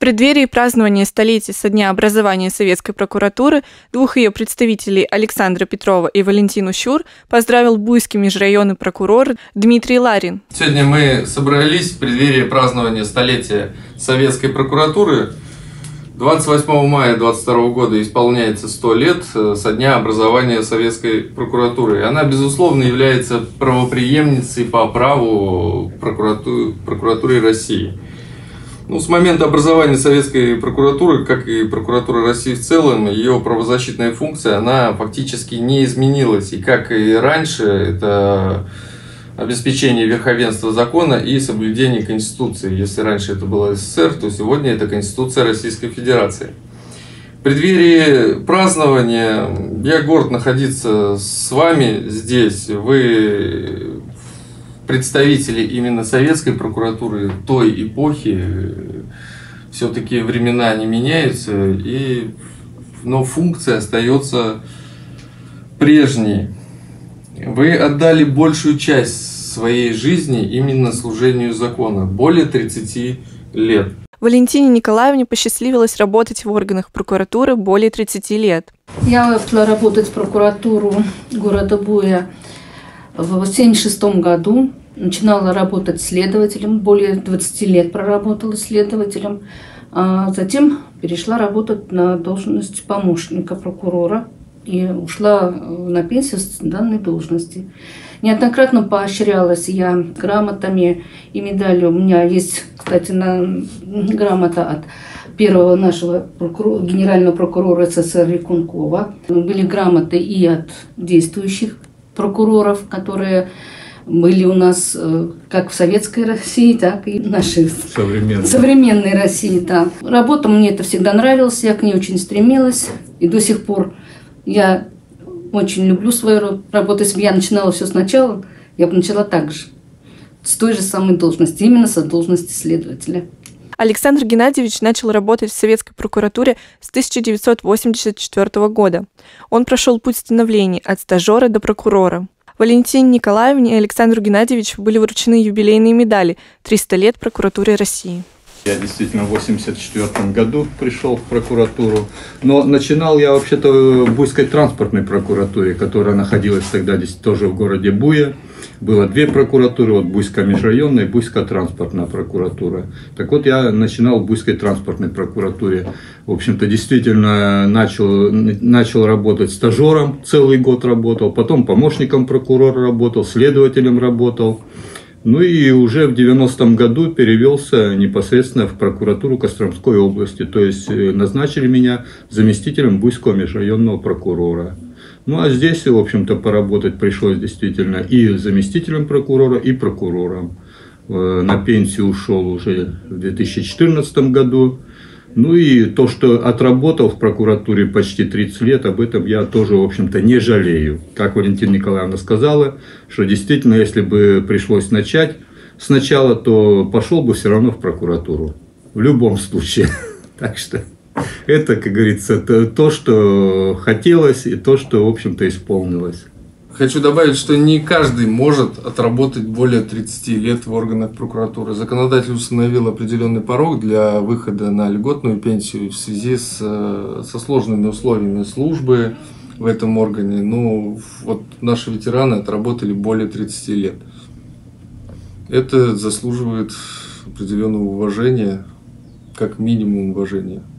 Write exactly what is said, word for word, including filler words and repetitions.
преддверии празднования столетия со дня образования Советской прокуратуры двух ее представителей Александра Петрова и Валентину Щур поздравил Буйский межрайонный прокурор Дмитрий Ларин. Сегодня мы собрались в преддверии празднования столетия Советской прокуратуры. двадцать восьмого мая две тысячи двадцать второго года исполняется сто лет со дня образования Советской прокуратуры. Она, безусловно, является правопреемницей по праву прокуратуры, прокуратуры России. Ну, с момента образования Советской прокуратуры, как и прокуратуры России в целом, ее правозащитная функция, она фактически не изменилась. И как и раньше, это обеспечение верховенства закона и соблюдение Конституции. Если раньше это было СССР, то сегодня это Конституция Российской Федерации. В преддверии празднования я горд находиться с вами здесь. Вы представители именно советской прокуратуры той эпохи. Все-таки времена не меняются, и, но функция остается прежней. Вы отдали большую часть своей жизни именно служению закона, более тридцати лет. Валентине Николаевне посчастливилось работать в органах прокуратуры более тридцати лет. Я начала работать в прокуратуру города Буя в семьдесят шестом году. Начинала работать следователем, более двадцати лет проработала следователем. А затем перешла работать на должность помощника прокурора и ушла на пенсию с данной должности. Неоднократно поощрялась я грамотами и медалью. У меня есть, кстати, на, грамота от первого нашего прокурора, генерального прокурора СССР Рекункова. Были грамоты и от действующих прокуроров, которые были у нас как в советской России, так и в нашей современной, современной России. Да. Работа мне это всегда нравилась, я к ней очень стремилась. И до сих пор я очень люблю свою работу. Если бы я начинала все сначала, я бы начала так же, с той же самой должности, именно с должности следователя. Александр Геннадьевич начал работать в советской прокуратуре с тысяча девятьсот восемьдесят четвёртого года. Он прошел путь становления от стажера до прокурора. Валентине Николаевне и Александру Геннадьевичу были вручены юбилейные медали «триста лет прокуратуре России». Я действительно в восемьдесят четвёртом году пришел в прокуратуру, но начинал я вообще-то в Буйской транспортной прокуратуре, которая находилась тогда здесь тоже в городе Буя. Было две прокуратуры, вот Буйская межрайонная и Буйская транспортная прокуратура. Так вот, я начинал в Буйской транспортной прокуратуре. В общем-то, действительно начал, начал работать стажером, целый год работал, потом помощником прокурора работал, следователем работал. Ну и уже в девяностом году перевелся непосредственно в прокуратуру Костромской области. То есть назначили меня заместителем Буйского межрайонного прокурора. Ну а здесь, в общем-то, поработать пришлось действительно и заместителем прокурора, и прокурором. На пенсию ушел уже в две тысячи четырнадцатом году. Ну и то, что отработал в прокуратуре почти тридцать лет, об этом я тоже, в общем-то, не жалею. Как Валентина Николаевна сказала, что действительно, если бы пришлось начать сначала, то пошел бы все равно в прокуратуру. В любом случае. Так что это, как говорится, то, что хотелось, и то, что, в общем-то, исполнилось. Хочу добавить, что не каждый может отработать более тридцати лет в органах прокуратуры. Законодатель установил определенный порог для выхода на льготную пенсию в связи с, со сложными условиями службы в этом органе. Ну, вот наши ветераны отработали более тридцати лет. Это заслуживает определенного уважения, как минимум уважения.